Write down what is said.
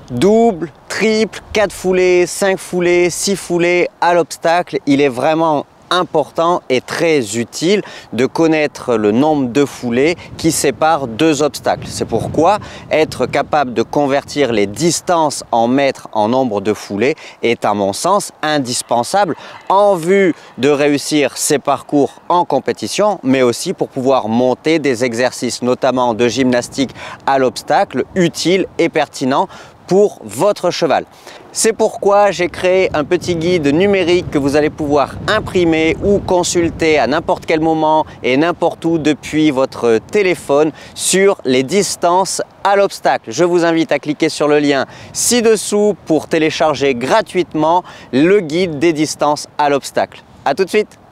Double, triple, 4 foulées, 5 foulées, 6 foulées à l'obstacle. Il est vraiment important et très utile de connaître le nombre de foulées qui séparent deux obstacles. C'est pourquoi être capable de convertir les distances en mètres en nombre de foulées est à mon sens indispensable en vue de réussir ces parcours en compétition, mais aussi pour pouvoir monter des exercices notamment de gymnastique à l'obstacle utiles et pertinents pour votre cheval. C'est pourquoi j'ai créé un petit guide numérique que vous allez pouvoir imprimer ou consulter à n'importe quel moment et n'importe où depuis votre téléphone sur les distances à l'obstacle. Je vous invite à cliquer sur le lien ci-dessous pour télécharger gratuitement le guide des distances à l'obstacle. À tout de suite!